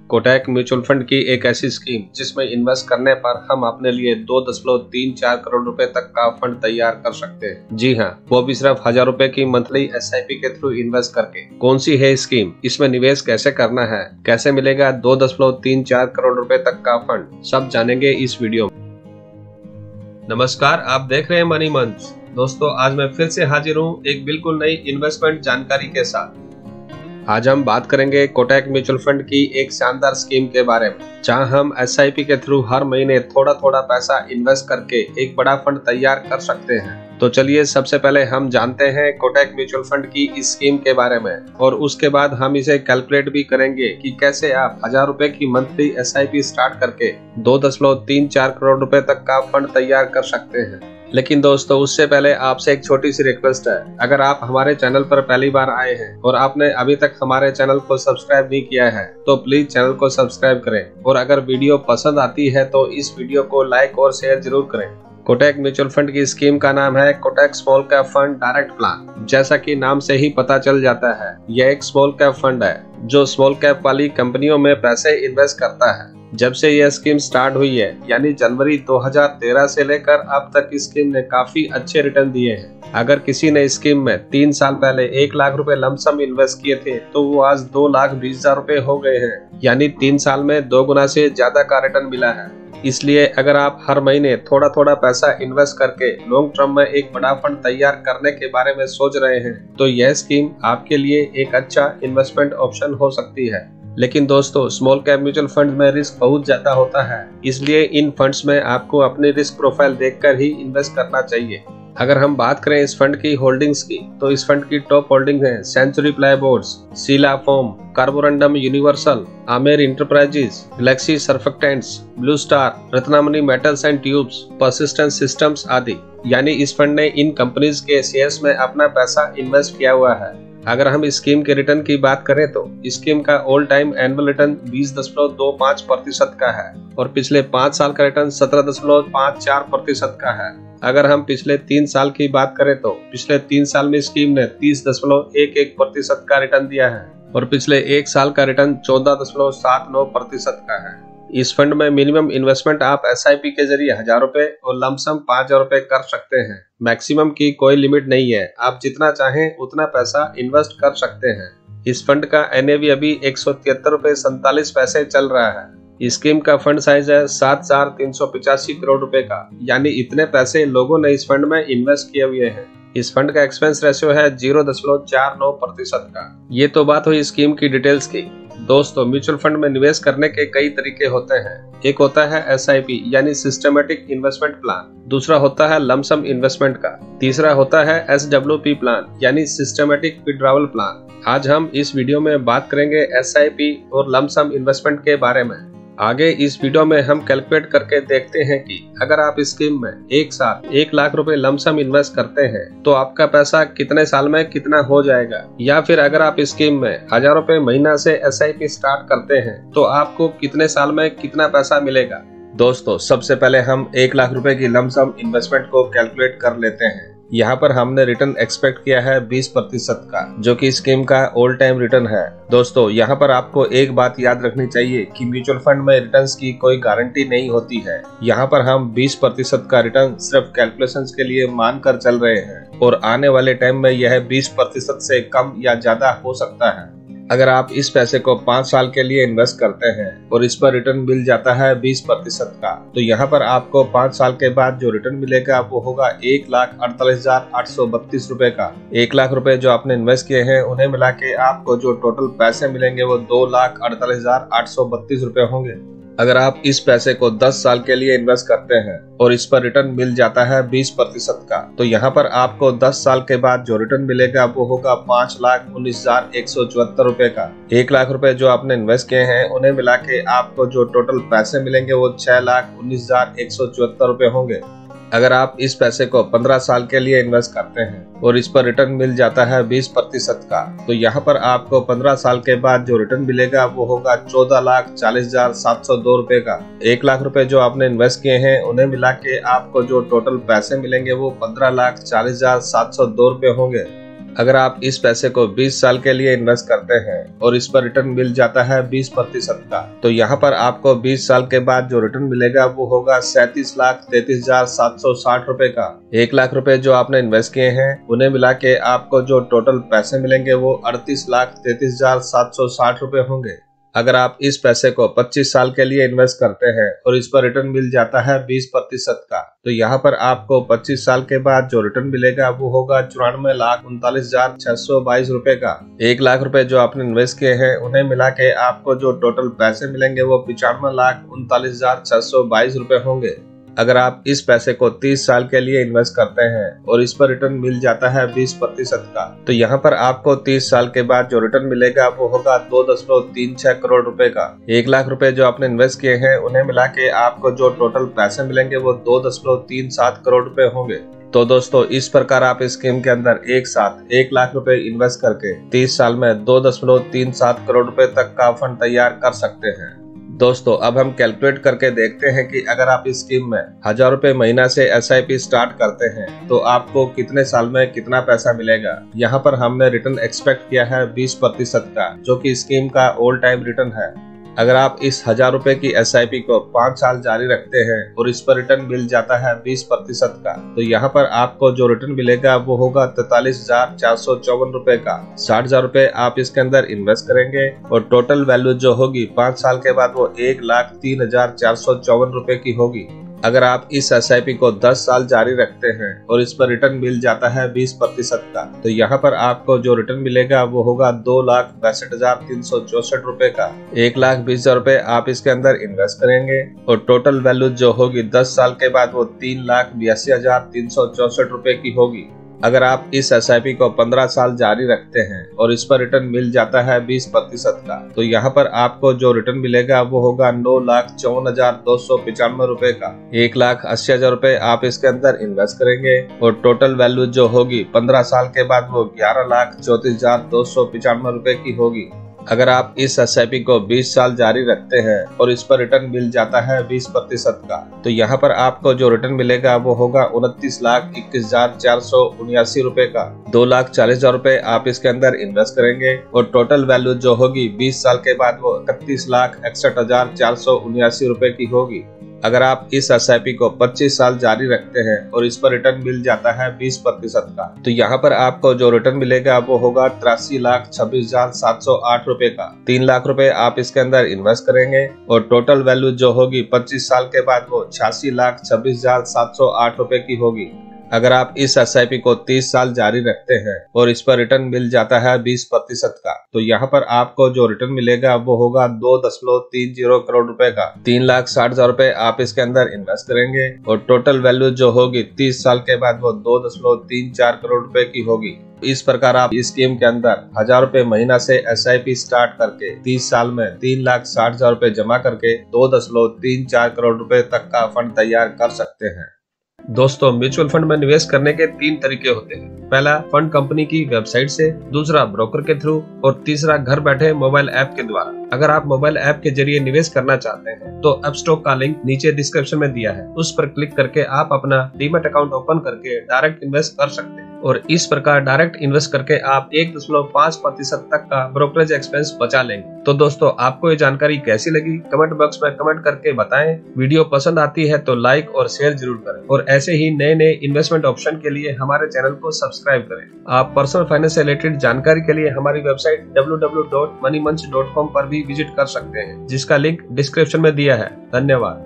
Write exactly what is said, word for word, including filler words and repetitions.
Kotak mutual fund की एक ऐसी स्कीम जिसमें इन्वेस्ट करने पर हम अपने लिए दो दशमलव तीन चार करोड़ रुपए तक का फंड तैयार कर सकते हैं। जी हाँ, वो भी सिर्फ हजार रुपए की मंथली एस आई पी के थ्रू इन्वेस्ट करके। कौन सी है स्कीम, इसमें निवेश कैसे करना है, कैसे मिलेगा दो दशमलव तीन चार करोड़ रुपए तक का फंड, सब जानेंगे इस वीडियो में। नमस्कार, आप देख रहे हैं मनी मंच। दोस्तों, आज मैं फिर से हाजिर हूँ एक बिल्कुल नई इन्वेस्टमेंट जानकारी के साथ। आज हम बात करेंगे कोटक म्यूचुअल फंड की एक शानदार स्कीम के बारे में, जहां हम एस आई पी के थ्रू हर महीने थोड़ा थोड़ा पैसा इन्वेस्ट करके एक बड़ा फंड तैयार कर सकते हैं। तो चलिए सबसे पहले हम जानते हैं कोटक म्यूचुअल फंड की इस स्कीम के बारे में, और उसके बाद हम इसे कैलकुलेट भी करेंगे कि कैसे आप हजार रुपए की monthly S I P start करके दो दशमलव तीन चार करोड़ रुपए तक का फंड तैयार कर सकते हैं। लेकिन दोस्तों, उससे पहले आपसे एक छोटी सी रिक्वेस्ट है। अगर आप हमारे चैनल पर पहली बार आए हैं और आपने अभी तक हमारे चैनल को सब्सक्राइब नहीं किया है तो प्लीज चैनल को सब्सक्राइब करें, और अगर वीडियो पसंद आती है तो इस वीडियो को लाइक और शेयर जरूर करें। कोटक म्यूचुअल फंड की स्कीम का नाम है Kotak small cap fund direct plan. जैसा कि नाम से ही पता चल जाता है, यह एक स्मॉल कैप फंड है जो स्मॉल कैप वाली कंपनियों में पैसे इन्वेस्ट करता है। जब से यह स्कीम स्टार्ट हुई है, यानी जनवरी दो हज़ार तेरह से लेकर अब तक इस स्कीम ने काफी अच्छे रिटर्न दिए हैं। अगर किसी ने स्कीम में तीन साल पहले एक लाख रुपए लमसम इन्वेस्ट किए थे तो वो आज दो लाख बीस हजार रुपए हो गए हैं, यानी तीन साल में दो गुना से ज्यादा का रिटर्न मिला है। इसलिए अगर आप हर महीने थोड़ा थोड़ा पैसा इन्वेस्ट करके लॉन्ग टर्म में एक बड़ा फंड तैयार करने के बारे में सोच रहे हैं तो यह स्कीम आपके लिए एक अच्छा इन्वेस्टमेंट ऑप्शन हो सकती है। लेकिन दोस्तों, स्मॉल कैप म्यूचुअल फंड में रिस्क बहुत ज्यादा होता है, इसलिए इन फंड्स में आपको अपनी रिस्क प्रोफाइल देखकर ही इन्वेस्ट करना चाहिए। अगर हम बात करें इस फंड की होल्डिंग्स की, तो इस फंड की टॉप होल्डिंग है century plyboards, Sheela foam, carborundum universal, Amber enterprises, galaxy surfactants, blue star, Ratnamani metals and tubes, persistence systems आदि। यानी इस फंड ने इन कंपनीज के शेयर्स में अपना पैसा इन्वेस्ट किया हुआ है। अगर हम इस स्कीम के रिटर्न की बात करें तो स्कीम का ऑल टाइम एनुअल रिटर्न बीस दशमलव दो पाँच प्रतिशत का है, और पिछले पाँच साल का रिटर्न सत्रह दशमलव पाँच चार प्रतिशत का है। अगर हम पिछले तीन साल की बात करें तो पिछले तीन साल में स्कीम ने तीस दशमलव एक एक प्रतिशत का रिटर्न दिया है, और पिछले एक साल का रिटर्न चौदह दशमलव सात नौ प्रतिशत का है। इस फंड में मिनिमम इन्वेस्टमेंट आप एस आई पी के जरिए हजार रुपए और लमसम पाँच हजार रुपए कर सकते हैं। मैक्सिमम की कोई लिमिट नहीं है, आप जितना चाहें उतना पैसा इन्वेस्ट कर सकते हैं। इस फंड का एन ए वी अभी एक सौ तिहत्तर रुपए सैंतालीस पैसे चल रहा है। स्कीम का फंड साइज है सात हजार तीन सौ पिचासी करोड़ रुपए का, यानी इतने पैसे लोगों ने इस फंड में इन्वेस्ट किए हुए हैं। इस फंड का एक्सपेंस रेशियो है जीरो दशमलव चार नौ प्रतिशत का। ये तो बात हुई स्कीम की डिटेल्स की। दोस्तों, म्यूचुअल फंड में निवेश करने के कई तरीके होते हैं। एक होता है एस आई पी यानी सिस्टमेटिक इन्वेस्टमेंट प्लान, दूसरा होता है लमसम इन्वेस्टमेंट का, तीसरा होता है एस डब्ल्यू पी प्लान यानी सिस्टमेटिक विड्रॉवल प्लान। आज हम इस वीडियो में बात करेंगे एस आई पी और लमसम इन्वेस्टमेंट के बारे में। आगे इस वीडियो में हम कैलकुलेट करके देखते हैं कि अगर आप इस स्कीम में एक साथ एक लाख रुपए लमसम इन्वेस्ट करते हैं तो आपका पैसा कितने साल में कितना हो जाएगा, या फिर अगर आप इस स्कीम में हजार रुपए महीना से एस आई पी स्टार्ट करते हैं तो आपको कितने साल में कितना पैसा मिलेगा। दोस्तों, सबसे पहले हम एक लाख रुपए की लमसम इन्वेस्टमेंट को कैलकुलेट कर लेते हैं। यहाँ पर हमने रिटर्न एक्सपेक्ट किया है बीस प्रतिशत का, जो कि स्कीम का ऑल टाइम रिटर्न है। दोस्तों, यहाँ पर आपको एक बात याद रखनी चाहिए कि म्यूचुअल फंड में रिटर्न्स की कोई गारंटी नहीं होती है। यहाँ पर हम बीस प्रतिशत का रिटर्न सिर्फ कैलकुलेशंस के लिए मानकर चल रहे हैं, और आने वाले टाइम में यह बीस प्रतिशत से कम या ज्यादा हो सकता है। अगर आप इस पैसे को पाँच साल के लिए इन्वेस्ट करते हैं और इस पर रिटर्न मिल जाता है बीस प्रतिशत का, तो यहाँ पर आपको पाँच साल के बाद जो रिटर्न मिलेगा वो होगा एक लाख अड़तालीस हजार आठ सौ बत्तीस रूपए का। एक लाख रुपए जो आपने इन्वेस्ट किए हैं उन्हें मिला के आपको जो टोटल पैसे मिलेंगे वो दो लाख अड़तालीस हजार आठ सौ बत्तीस रूपए होंगे। अगर आप इस पैसे को दस साल के लिए इन्वेस्ट करते हैं और इस पर रिटर्न मिल जाता है बीस प्रतिशत का, तो यहाँ पर आपको दस साल के बाद जो रिटर्न मिलेगा वो होगा पाँच लाख उन्नीस हजार एक सौ चौहत्तर रूपए का। एक लाख रुपए जो आपने इन्वेस्ट किए हैं उन्हें मिला के आपको जो टोटल पैसे मिलेंगे वो छह लाख उन्नीस हजार एक सौ चौहत्तर रूपए होंगे। अगर आप इस पैसे को पंद्रह साल के लिए इन्वेस्ट करते हैं और इस पर रिटर्न मिल जाता है बीस प्रतिशत का, तो यहाँ पर आपको पंद्रह साल के बाद जो रिटर्न मिलेगा वो होगा चौदह लाख चालीस हजार सात सौ दो रूपए का। एक लाख रुपए जो आपने इन्वेस्ट किए हैं उन्हें मिला के आपको जो टोटल पैसे मिलेंगे वो पंद्रह लाख चालीस हजार सात सौ दो रूपए होंगे। अगर आप इस पैसे को बीस साल के लिए इन्वेस्ट करते हैं और इस पर रिटर्न मिल जाता है बीस प्रतिशत का, तो यहाँ पर आपको बीस साल के बाद जो रिटर्न मिलेगा वो होगा सैंतीस लाख तैतीस हजार सात सौ साठ रुपए का। एक लाख रुपए जो आपने इन्वेस्ट किए हैं उन्हें मिला के आपको जो टोटल पैसे मिलेंगे वो अड़तीस लाख तैतीस हजार सात सौ साठ रुपए होंगे। अगर आप इस पैसे को पच्चीस साल के लिए इन्वेस्ट करते हैं और इस पर रिटर्न मिल जाता है बीस प्रतिशत का, तो यहाँ पर आपको पच्चीस साल के बाद जो रिटर्न मिलेगा वो होगा चौरानवे लाख उनतालीस हजार छह सौ बाईस रुपए का। एक लाख रुपए जो आपने इन्वेस्ट किए हैं उन्हें मिला के आपको जो टोटल पैसे मिलेंगे वो पिचानवे लाख उनतालीस हजार छह सौ बाईस रुपए होंगे। अगर आप इस पैसे को तीस साल के लिए इन्वेस्ट करते हैं और इस पर रिटर्न मिल जाता है बीस प्रतिशत का, तो यहाँ पर आपको तीस साल के बाद जो रिटर्न मिलेगा वो होगा दो दशमलव तीन छह करोड़ रुपए का। एक लाख रुपए जो आपने इन्वेस्ट किए हैं उन्हें मिला के आपको जो टोटल पैसे मिलेंगे वो दो दशमलव तीन सात करोड़ रुपए होंगे। तो दोस्तों, इस प्रकार आप इस स्कीम के अंदर एक साथ एक लाख रुपए इन्वेस्ट करके तीस साल में दो दशमलव तीन सात करोड़ रुपए तक का फंड तैयार कर सकते हैं। दोस्तों, अब हम कैलकुलेट करके देखते हैं कि अगर आप इस स्कीम में हजार रुपए महीना से एस आई पी स्टार्ट करते हैं तो आपको कितने साल में कितना पैसा मिलेगा। यहाँ पर हमने रिटर्न एक्सपेक्ट किया है बीस प्रतिशत का, जो कि स्कीम का ऑल टाइम रिटर्न है। अगर आप इस हजार रुपए की एस आई पी को पाँच साल जारी रखते हैं और इस पर रिटर्न मिल जाता है बीस प्रतिशत का, तो यहाँ पर आपको जो रिटर्न मिलेगा वो होगा तैतालीस हजार चार सौ चौवन रुपए का। साठ हजार रुपए आप इसके अंदर इन्वेस्ट करेंगे और टोटल वैल्यू जो होगी पाँच साल के बाद वो एक लाख तीन हजार चार सौ चौवन रुपए की होगी। अगर आप इस एस आई पी को दस साल जारी रखते हैं और इस पर रिटर्न मिल जाता है बीस प्रतिशत का, तो यहाँ पर आपको जो रिटर्न मिलेगा वो होगा दो लाख बैसठ हजार तीन सौ चौसठ रुपए का। एक लाख बीस हजार रुपए आप इसके अंदर इन्वेस्ट करेंगे और टोटल वैल्यू जो होगी दस साल के बाद वो तीन लाख बयासी हजार तीन सौ चौसठ रुपए की होगी। अगर आप इस एस आई पी को पंद्रह साल जारी रखते हैं और इस पर रिटर्न मिल जाता है बीस प्रतिशत का, तो यहाँ पर आपको जो रिटर्न मिलेगा वो होगा नौ लाख चौवन हजार दो सौ पिचानवे रुपए का। एक लाख अस्सी हजार रुपए आप इसके अंदर इन्वेस्ट करेंगे और टोटल वैल्यू जो होगी पंद्रह साल के बाद वो ग्यारह लाख चौतीस हजार दो सौ पिचानवे रुपए की होगी। अगर आप इस एस आई पी को बीस साल जारी रखते हैं और इस पर रिटर्न मिल जाता है बीस प्रतिशत का, तो यहाँ पर आपको जो रिटर्न मिलेगा वो होगा उनतीस लाख इक्कीस हजार चार सौ उन्यासी रुपए का। दो लाख चालीस हजार रुपए आप इसके अंदर इन्वेस्ट करेंगे और टोटल वैल्यू जो होगी बीस साल के बाद वो इकतीस लाख इकसठ हजार चार सौ उन्यासी रुपए की होगी। अगर आप इस एस आई पी को पच्चीस साल जारी रखते हैं और इस पर रिटर्न मिल जाता है बीस प्रतिशत का, तो यहाँ पर आपको जो रिटर्न मिलेगा वो होगा तिरासी लाख छब्बीस हजार सात सौ आठ रुपए का। तीन लाख रुपए आप इसके अंदर इन्वेस्ट करेंगे और टोटल वैल्यू जो होगी पच्चीस साल के बाद वो छियासी लाख छब्बीस हजार सात सौ आठ रुपए की होगी। अगर आप इस एस आई पी को तीस साल जारी रखते हैं और इस पर रिटर्न मिल जाता है बीस प्रतिशत का, तो यहाँ पर आपको जो रिटर्न मिलेगा वो होगा दो दशमलव तीन जीरो करोड़ रुपए का। तीन लाख साठ हजार रुपए आप इसके अंदर इन्वेस्ट करेंगे और टोटल वैल्यू जो होगी तीस साल के बाद वो दो दशमलव तीन चार करोड़ रुपए की होगी। इस प्रकार आप इस स्कीम के अंदर हजार रुपए महीना से एस आई पी स्टार्ट करके तीस साल में तीन लाख साठ हजार रुपए जमा करके दो दशमलव तीन चार करोड़ रुपए तक का फंड तैयार कर सकते हैं। दोस्तों, म्यूचुअल फंड में निवेश करने के तीन तरीके होते हैं। पहला, फंड कंपनी की वेबसाइट से, दूसरा ब्रोकर के थ्रू और तीसरा घर बैठे मोबाइल ऐप के द्वारा। अगर आप मोबाइल ऐप के जरिए निवेश करना चाहते हैं तो एपस्टॉक का लिंक नीचे डिस्क्रिप्शन में दिया है, उस पर क्लिक करके आप अपना डीमैट अकाउंट ओपन करके डायरेक्ट इन्वेस्ट कर सकते हैं और इस प्रकार डायरेक्ट इन्वेस्ट करके आप एक दशमलव पाँच प्रतिशत तक का ब्रोकरेज एक्सपेंस बचा लेंगे। तो दोस्तों, आपको ये जानकारी कैसी लगी कमेंट बॉक्स में कमेंट करके बताएं। वीडियो पसंद आती है तो लाइक और शेयर जरूर करें और ऐसे ही नए नए इन्वेस्टमेंट ऑप्शन के लिए हमारे चैनल को सब्सक्राइब करें। आप पर्सनल फाइनेंस से रिलेटेड जानकारी के लिए हमारी website W W W dot money Manch dot com पर भी विजिट कर सकते हैं, जिसका लिंक डिस्क्रिप्शन में दिया है। धन्यवाद।